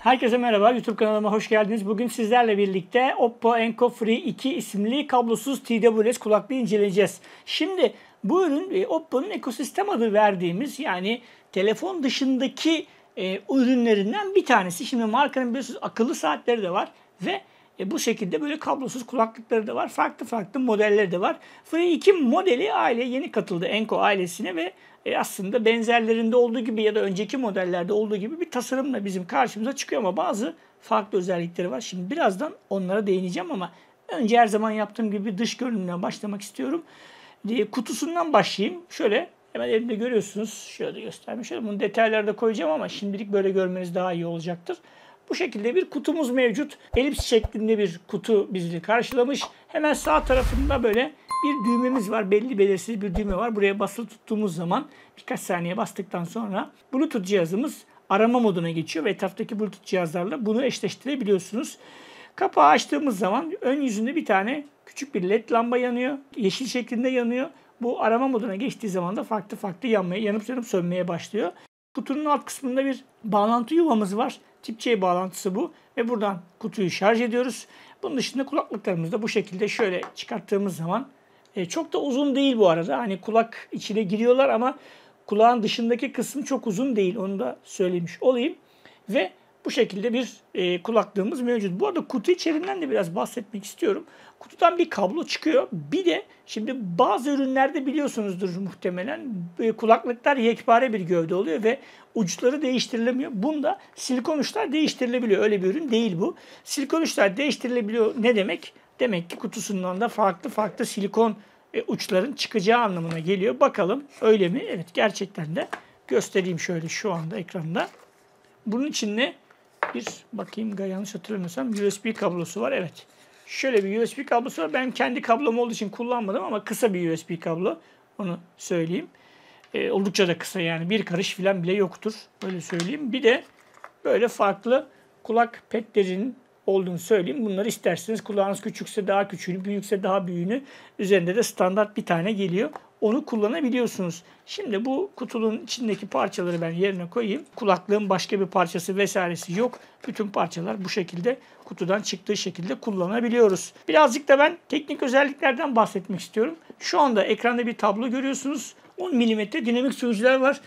Herkese merhaba, YouTube kanalıma hoş geldiniz. Bugün sizlerle birlikte Oppo Enco Free 2 isimli kablosuz TWS kulaklığı inceleyeceğiz. Şimdi bu ürün Oppo'nun ekosistem adı verdiğimiz, yani telefon dışındaki ürünlerinden bir tanesi. Şimdi markanın biliyorsunuz akıllı saatleri de var ve bu şekilde böyle kablosuz kulaklıkları da var. Farklı modelleri de var. Free 2 modeli aileye yeni katıldı, Enco ailesine ve aslında benzerlerinde olduğu gibi ya da önceki modellerde olduğu gibi bir tasarımla bizim karşımıza çıkıyor ama bazı farklı özellikleri var. Şimdi birazdan onlara değineceğim ama önce her zaman yaptığım gibi dış görünümden başlamak istiyorum. Kutusundan başlayayım. Şöyle hemen elimde görüyorsunuz. Şöyle göstermiş. Bunu detaylarda koyacağım ama şimdilik böyle görmeniz daha iyi olacaktır. Bu şekilde bir kutumuz mevcut. Elips şeklinde bir kutu bizi karşılamış. Hemen sağ tarafında böyle bir düğmemiz var. Belirsiz bir düğme var. Buraya basılı tuttuğumuz zaman birkaç saniye bastıktan sonra Bluetooth cihazımız arama moduna geçiyor ve etraftaki Bluetooth cihazlarla bunu eşleştirebiliyorsunuz. Kapağı açtığımız zaman ön yüzünde bir tane küçük bir led lamba yanıyor. Yeşil şeklinde yanıyor. Bu arama moduna geçtiği zaman da farklı yanıp sönmeye başlıyor. Kutunun alt kısmında bir bağlantı yuvamız var. Tip C bağlantısı bu ve buradan kutuyu şarj ediyoruz. Bunun dışında kulaklıklarımızı da bu şekilde şöyle çıkarttığımız zaman çok da uzun değil bu arada. Hani kulak içine giriyorlar ama kulağın dışındaki kısmı çok uzun değil. Onu da söylemiş olayım. Ve bu şekilde bir kulaklığımız mevcut. Bu arada kutu içeriğinden de biraz bahsetmek istiyorum. Kutudan bir kablo çıkıyor. Bir de şimdi bazı ürünlerde biliyorsunuzdur muhtemelen kulaklıklar yekpare bir gövde oluyor ve uçları değiştirilemiyor. Bunda silikon uçlar değiştirilebiliyor. Öyle bir ürün değil bu. Silikon uçlar değiştirilebiliyor ne demek? Demek ki kutusundan da farklı silikon uçların çıkacağı anlamına geliyor. Bakalım öyle mi? Evet, gerçekten de göstereyim şöyle şu anda ekranda. Bunun içinde bir bakayım, yanlış hatırlamıyorsam USB kablosu var. Evet. Şöyle bir USB kablosu var. Ben kendi kablom olduğu için kullanmadım ama kısa bir USB kablo. Onu söyleyeyim. Oldukça da kısa, yani bir karış falan bile yoktur. Öyle söyleyeyim. Bir de böyle farklı kulak petlerinin olduğunu söyleyeyim. Bunları isterseniz kulağınız küçükse daha küçüğünü, büyükse daha büyüğünü, üzerinde de standart bir tane geliyor. Onu kullanabiliyorsunuz. Şimdi bu kutunun içindeki parçaları ben yerine koyayım. Kulaklığın başka bir parçası vesairesi yok. Bütün parçalar bu şekilde kutudan çıktığı şekilde kullanabiliyoruz. Birazcık da ben teknik özelliklerden bahsetmek istiyorum. Şu anda ekranda bir tablo görüyorsunuz. 10 mm dinamik sürücüler var.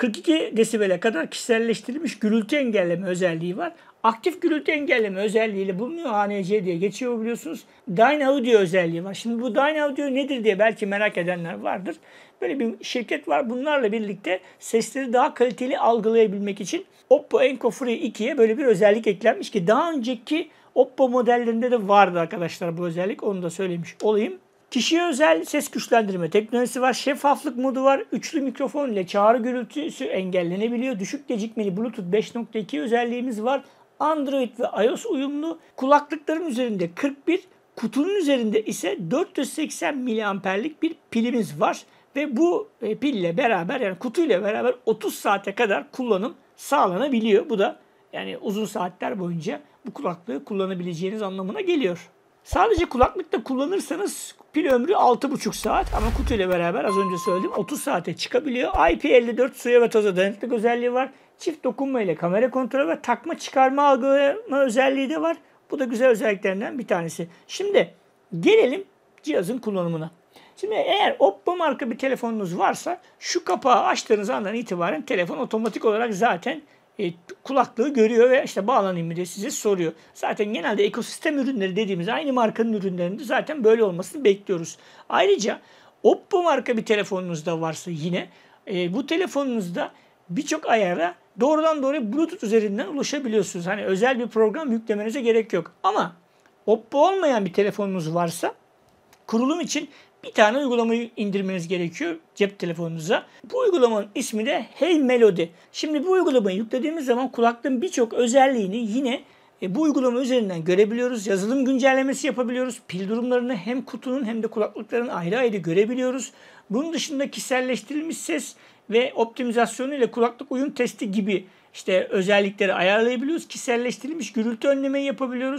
42 desibele kadar kişiselleştirilmiş gürültü engelleme özelliği var. Aktif gürültü engelleme özelliğiyle bulunuyor. ANC diye geçiyor biliyorsunuz. Dyne Audio özelliği var. Şimdi bu Dyne Audio nedir diye belki merak edenler vardır. Böyle bir şirket var. Bunlarla birlikte sesleri daha kaliteli algılayabilmek için Oppo Enco Free 2'ye böyle bir özellik eklenmiş ki daha önceki Oppo modellerinde de vardı arkadaşlar bu özellik. Onu da söylemiş olayım. Kişiye özel ses güçlendirme teknolojisi var. Şeffaflık modu var. Üçlü mikrofon ile çağrı gürültüsü engellenebiliyor. Düşük gecikmeli Bluetooth 5.2 özelliğimiz var. Android ve iOS uyumlu. Kulaklıkların üzerinde 41, kutunun üzerinde ise 480 miliamperlik bir pilimiz var. Ve bu pille beraber, yani kutuyla beraber 30 saate kadar kullanım sağlanabiliyor. Bu da yani uzun saatler boyunca bu kulaklığı kullanabileceğiniz anlamına geliyor. Sadece kulaklıkta kullanırsanız pil ömrü 6,5 saat ama kutuyla beraber az önce söyledim 30 saate çıkabiliyor. IP54 suya ve toza dayanıklık özelliği var. Çift dokunma ile kamera kontrolü ve takma çıkarma algılama özelliği de var. Bu da güzel özelliklerinden bir tanesi. Şimdi gelelim cihazın kullanımına. Şimdi eğer Oppo marka bir telefonunuz varsa şu kapağı açtığınız andan itibaren telefon otomatik olarak zaten kulaklığı görüyor ve işte bağlanayım mı diye size soruyor. Zaten genelde ekosistem ürünleri dediğimiz aynı markanın ürünlerinde zaten böyle olmasını bekliyoruz. Ayrıca Oppo marka bir telefonunuz da varsa yine bu telefonunuzda birçok ayara doğrudan doğruya Bluetooth üzerinden ulaşabiliyorsunuz. Hani özel bir program yüklemenize gerek yok. Ama Oppo olmayan bir telefonunuz varsa kurulum için bir tane uygulamayı indirmeniz gerekiyor cep telefonunuza. Bu uygulamanın ismi de Hey Melody. Şimdi bu uygulamayı yüklediğimiz zaman kulaklığın birçok özelliğini yine bu uygulama üzerinden görebiliyoruz. Yazılım güncellemesi yapabiliyoruz. Pil durumlarını hem kutunun hem de kulaklıkların ayrı ayrı görebiliyoruz. Bunun dışında kişiselleştirilmiş ses ve optimizasyonu ile kulaklık uyum testi gibi işte özellikleri ayarlayabiliyoruz. Kişiselleştirilmiş gürültü önlemeyi yapabiliyoruz.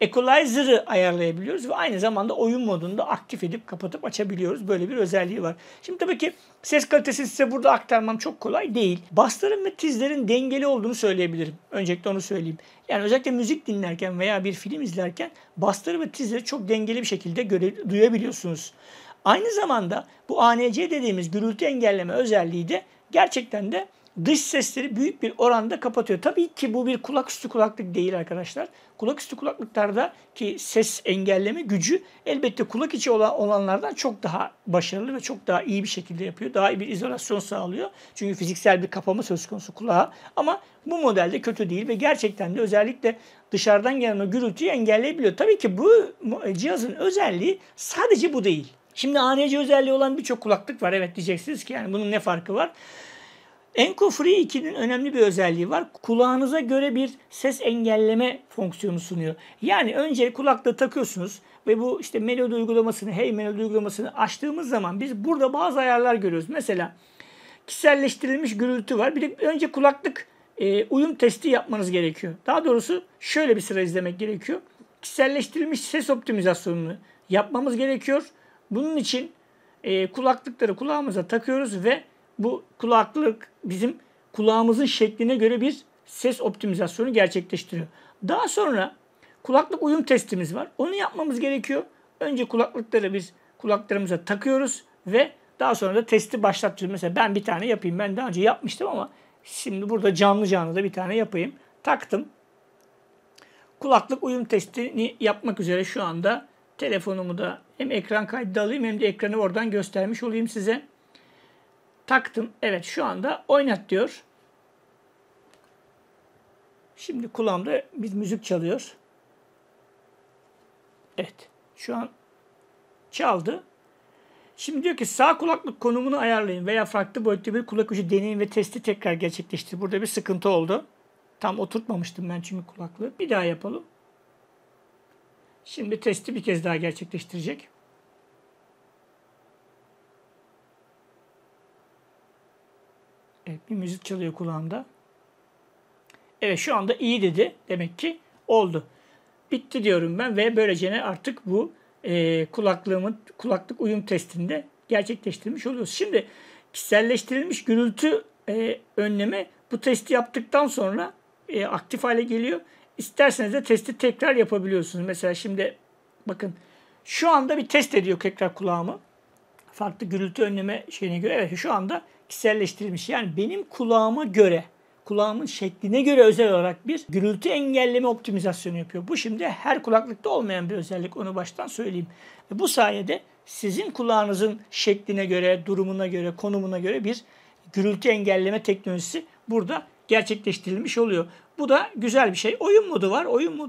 equalizer'ı ayarlayabiliyoruz ve aynı zamanda oyun modunda aktif edip kapatıp açabiliyoruz. Böyle bir özelliği var. Şimdi tabii ki ses kalitesini size burada aktarmam çok kolay değil. Bassların ve tizlerin dengeli olduğunu söyleyebilirim. Öncelikle onu söyleyeyim. Yani özellikle müzik dinlerken veya bir film izlerken bassları ve tizleri çok dengeli bir şekilde duyabiliyorsunuz. Aynı zamanda bu ANC dediğimiz gürültü engelleme özelliği de gerçekten de dış sesleri büyük bir oranda kapatıyor. Tabii ki bu bir kulaküstü kulaklık değil arkadaşlar. Kulaküstü kulaklıklarda ki ses engelleme gücü elbette kulak içi olanlardan çok daha başarılı ve çok daha iyi bir şekilde yapıyor. Daha iyi bir izolasyon sağlıyor. Çünkü fiziksel bir kapama söz konusu kulağa. Ama bu modelde kötü değil ve gerçekten de özellikle dışarıdan gelen o gürültüyü engelleyebiliyor. Tabii ki bu cihazın özelliği sadece bu değil. Şimdi ANC özelliği olan birçok kulaklık var. Evet diyeceksiniz ki yani bunun ne farkı var? Enco Free 2'nin önemli bir özelliği var. Kulağınıza göre bir ses engelleme fonksiyonu sunuyor. Yani önce kulaklığı takıyorsunuz ve bu işte melodi uygulamasını, Hey Melodi uygulamasını açtığımız zaman biz burada bazı ayarlar görüyoruz. Mesela kişiselleştirilmiş gürültü var. Bir de önce kulaklık uyum testi yapmanız gerekiyor. Daha doğrusu şöyle bir sıra izlemek gerekiyor. Kişiselleştirilmiş ses optimizasyonunu yapmamız gerekiyor. Bunun için kulaklıkları kulağımıza takıyoruz ve bu kulaklık bizim kulağımızın şekline göre bir ses optimizasyonu gerçekleştiriyor. Daha sonra kulaklık uyum testimiz var. Onu yapmamız gerekiyor. Önce kulaklıkları biz kulaklarımıza takıyoruz ve daha sonra da testi başlatıyoruz. Mesela ben bir tane yapayım. Ben daha önce yapmıştım ama şimdi burada canlı da bir tane yapayım. Taktım. Kulaklık uyum testini yapmak üzere şu anda telefonumu da hem ekran kaydı alayım hem de ekranı oradan göstermiş olayım size. Taktım. Evet şu anda oynat diyor. Şimdi kulağımda bir müzik çalıyor. Evet. Şu an çaldı. Şimdi diyor ki sağ kulaklık konumunu ayarlayın veya farklı boyutta bir kulak ucu deneyin ve testi tekrar gerçekleştir. Burada bir sıkıntı oldu. Tam oturtmamıştım ben çünkü kulaklığı. Bir daha yapalım. Şimdi testi bir kez daha gerçekleştirecek. Evet, bir müzik çalıyor kulağımda. Evet şu anda iyi dedi. Demek ki oldu. Bitti diyorum ben ve böylece artık bu kulaklık uyum testinde gerçekleştirmiş oluyoruz. Şimdi kişiselleştirilmiş gürültü önleme bu testi yaptıktan sonra aktif hale geliyor. İsterseniz de testi tekrar yapabiliyorsunuz. Mesela şimdi bakın şu anda bir test ediyor tekrar kulağımı. Farklı gürültü önleme şeyine göre. Evet şu anda kişiselleştirilmiş. Yani benim kulağıma göre, kulağımın şekline göre özel olarak bir gürültü engelleme optimizasyonu yapıyor. Bu şimdi her kulaklıkta olmayan bir özellik. Onu baştan söyleyeyim. Ve bu sayede sizin kulağınızın şekline göre, durumuna göre, konumuna göre bir gürültü engelleme teknolojisi burada gerçekleştirilmiş oluyor. Bu da güzel bir şey. Oyun modu var.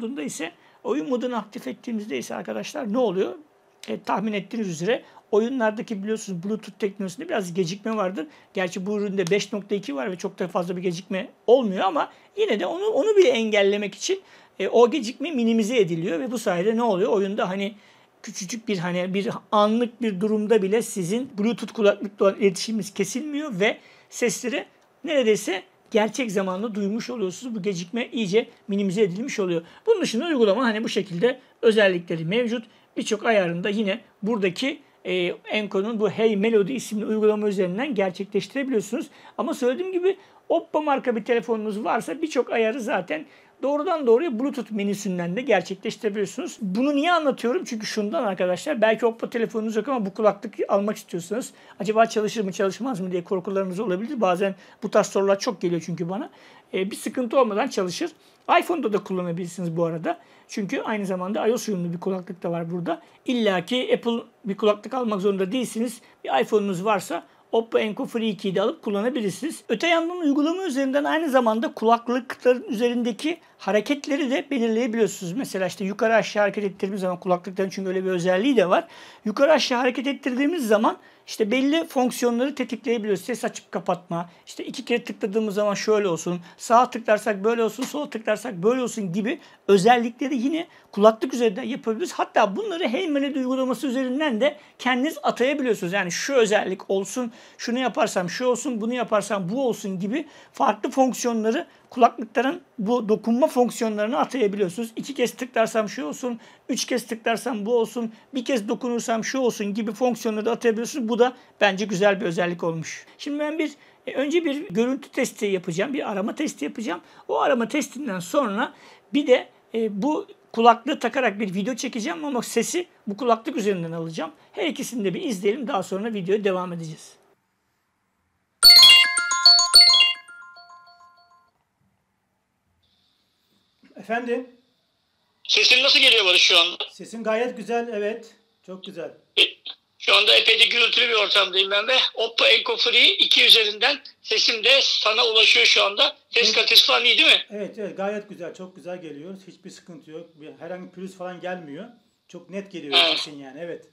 Oyun modunu aktif ettiğimizde ise arkadaşlar ne oluyor? Tahmin ettiğiniz üzere oyunlardaki biliyorsunuz Bluetooth teknolojisinde biraz gecikme vardır. Gerçi bu üründe 5.2 var ve çok da fazla bir gecikme olmuyor ama yine de onu bile engellemek için o gecikme minimize ediliyor ve bu sayede ne oluyor? Oyunda hani küçücük bir anlık bir durumda bile sizin Bluetooth kulaklıkla olan iletişiminiz kesilmiyor ve sesleri neredeyse gerçek zamanlı duymuş oluyorsunuz. Bu gecikme iyice minimize edilmiş oluyor. Bunun dışında uygulama hani bu şekilde özellikleri mevcut. Birçok ayarında yine buradaki Enco'nun bu Hey Melody isimli uygulama üzerinden gerçekleştirebiliyorsunuz. Ama söylediğim gibi Oppo marka bir telefonunuz varsa birçok ayarı zaten doğrudan doğruya Bluetooth menüsünden de gerçekleştirebiliyorsunuz. Bunu niye anlatıyorum? Çünkü şundan arkadaşlar belki Oppo telefonunuz yok ama bu kulaklık almak istiyorsanız acaba çalışır mı çalışmaz mı diye korkularınız olabilir. Bazen bu tarz sorular çok geliyor çünkü bana. Bir sıkıntı olmadan çalışır. iPhone'da da kullanabilirsiniz bu arada. Çünkü aynı zamanda iOS uyumlu bir kulaklık da var burada. İlla ki Apple bir kulaklık almak zorunda değilsiniz. Bir iPhone'unuz varsa Oppo Enco Free 2'yi de alıp kullanabilirsiniz. Öte yandan uygulama üzerinden aynı zamanda kulaklıkların üzerindeki hareketleri de belirleyebiliyorsunuz. Mesela işte yukarı aşağı hareket ettirdiğimiz zaman kulaklıkların çünkü öyle bir özelliği de var. Yukarı aşağı hareket ettirdiğimiz zaman işte belli fonksiyonları tetikleyebiliyoruz. Ses açıp kapatma, işte 2 kere tıkladığımız zaman şöyle olsun, sağa tıklarsak böyle olsun, sola tıklarsak böyle olsun gibi özellikleri yine kulaklık üzerinden yapabiliyoruz. Hatta bunları Hey Melody uygulaması üzerinden de kendiniz atayabiliyorsunuz. Yani şu özellik olsun, şunu yaparsam şu olsun, bunu yaparsam bu olsun gibi farklı fonksiyonları kulaklıkların bu dokunma fonksiyonlarını atayabiliyorsunuz. 2 kez tıklarsam şu olsun, 3 kez tıklarsam bu olsun, bir kez dokunursam şu olsun gibi fonksiyonları da atayabiliyorsunuz. Bu da bence güzel bir özellik olmuş. Şimdi ben önce bir görüntü testi yapacağım, bir arama testi yapacağım. O arama testinden sonra bir de bu kulaklığı takarak bir video çekeceğim ama sesi bu kulaklık üzerinden alacağım. Her ikisini de bir izleyelim, daha sonra videoya devam edeceğiz. Efendim, Sesin nasıl geliyor Barış şu anda? sesin gayet güzel, evet. Çok güzel. Şu anda epey de gürültülü bir ortamdayım ben ve Oppo Enco Free 2 üzerinden sesim de sana ulaşıyor şu anda. Ses kalitesi falan iyi değil mi? Evet, evet, gayet güzel, çok güzel geliyor. Hiçbir sıkıntı yok. Herhangi bir pürüz falan gelmiyor. Çok net geliyor sesin yani, evet.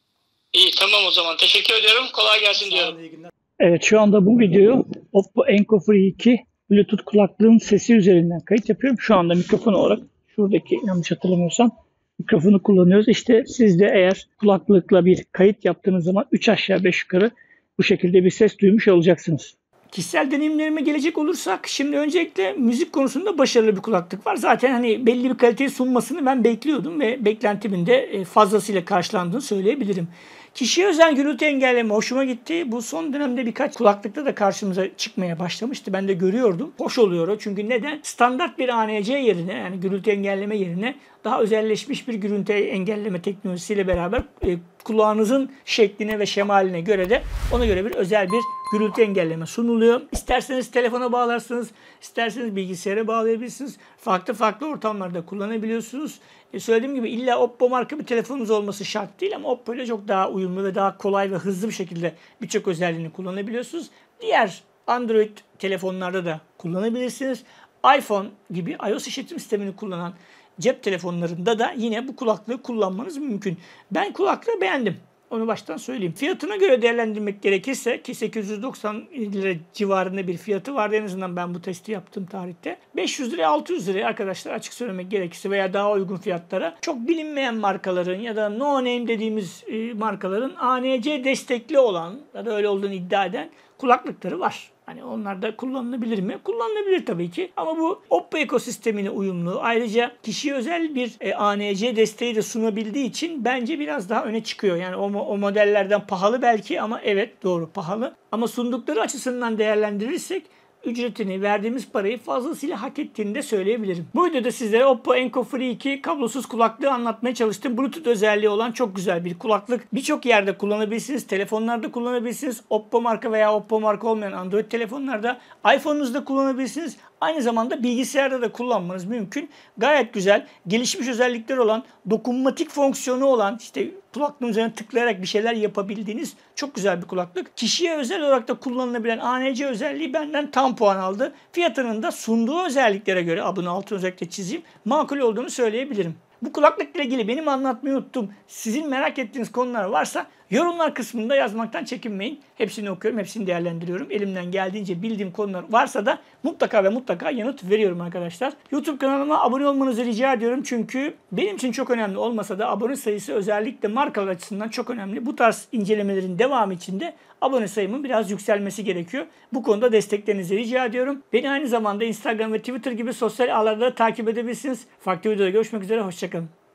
İyi, tamam o zaman. Teşekkür ediyorum. Kolay gelsin Sağ diyorum. olun, iyi günler. Evet, şu anda bu videoyu Oppo Enco Free 2 Bluetooth kulaklığın sesi üzerinden kayıt yapıyorum. Şu anda mikrofon olarak şuradaki, yanlış hatırlamıyorsam, mikrofonu kullanıyoruz. İşte siz de eğer kulaklıkla bir kayıt yaptığınız zaman 3 aşağı 5 yukarı bu şekilde bir ses duymuş olacaksınız. Kişisel deneyimlerime gelecek olursak, şimdi öncelikle müzik konusunda başarılı bir kulaklık var. Zaten hani belli bir kaliteyi sunmasını ben bekliyordum ve beklentimin de fazlasıyla karşılandığını söyleyebilirim. Kişiye özel gürültü engelleme hoşuma gitti. Bu son dönemde birkaç kulaklıkta da karşımıza çıkmaya başlamıştı. Ben de görüyordum. Hoş oluyor o. Çünkü neden? Standart bir ANC yerine, yani gürültü engelleme yerine daha özelleşmiş bir gürültü engelleme teknolojisiyle beraber kulağınızın şekline ve şemaline göre de ona göre bir özel bir gürültü engelleme sunuluyor. İsterseniz telefona bağlarsınız, isterseniz bilgisayara bağlayabilirsiniz. Farklı ortamlarda kullanabiliyorsunuz. Söylediğim gibi illa Oppo marka bir telefonunuz olması şart değil ama Oppo ile çok daha uyumlu ve daha kolay ve hızlı bir şekilde birçok özelliğini kullanabiliyorsunuz. Diğer Android telefonlarda da kullanabilirsiniz. iPhone gibi iOS işletim sistemini kullanan cep telefonlarında da yine bu kulaklığı kullanmanız mümkün. Ben kulaklığı beğendim. Onu baştan söyleyeyim. Fiyatına göre değerlendirmek gerekirse ki 890 lira civarında bir fiyatı vardı en azından ben bu testi yaptığım tarihte. 500 liraya 600 liraya arkadaşlar, açık söylemek gerekirse, veya daha uygun fiyatlara çok bilinmeyen markaların ya da no name dediğimiz markaların ANC destekli olan ya da öyle olduğunu iddia eden kulaklıkları var. Hani onlar da kullanılabilir mi? Kullanılabilir tabii ki. Ama bu Oppo ekosistemine uyumlu. Ayrıca kişiye özel bir ANC desteği de sunabildiği için bence biraz daha öne çıkıyor. Yani o modellerden pahalı belki ama evet, doğru, pahalı. Ama sundukları açısından değerlendirirsek ücretini, verdiğimiz parayı fazlasıyla hak ettiğini de söyleyebilirim. Bu videoda sizlere Oppo Enco Free 2 kablosuz kulaklığı anlatmaya çalıştım. Bluetooth özelliği olan çok güzel bir kulaklık. Birçok yerde kullanabilirsiniz. Telefonlarda kullanabilirsiniz. Oppo marka veya Oppo marka olmayan Android telefonlarda, iPhone'unuzda kullanabilirsiniz. Aynı zamanda bilgisayarda da kullanmanız mümkün. Gayet güzel, gelişmiş özellikleri olan, dokunmatik fonksiyonu olan, işte kulaklığın üzerine tıklayarak bir şeyler yapabildiğiniz çok güzel bir kulaklık. Kişiye özel olarak da kullanılabilen ANC özelliği benden tam puan aldı. Fiyatının da sunduğu özelliklere göre, abone altını özellikle çizeyim, makul olduğunu söyleyebilirim. Bu kulaklıkla ilgili benim anlatmayı unuttuğum, sizin merak ettiğiniz konular varsa yorumlar kısmında yazmaktan çekinmeyin. Hepsini okuyorum, hepsini değerlendiriyorum. Elimden geldiğince bildiğim konular varsa da mutlaka yanıt veriyorum arkadaşlar. YouTube kanalıma abone olmanızı rica ediyorum. Çünkü benim için çok önemli olmasa da abone sayısı özellikle markalar açısından çok önemli. Bu tarz incelemelerin devamı için de abone sayımın biraz yükselmesi gerekiyor. Bu konuda desteklerinizi rica ediyorum. Beni aynı zamanda Instagram ve Twitter gibi sosyal ağlarda takip edebilirsiniz. Farklı videoda görüşmek üzere, hoşçakalın.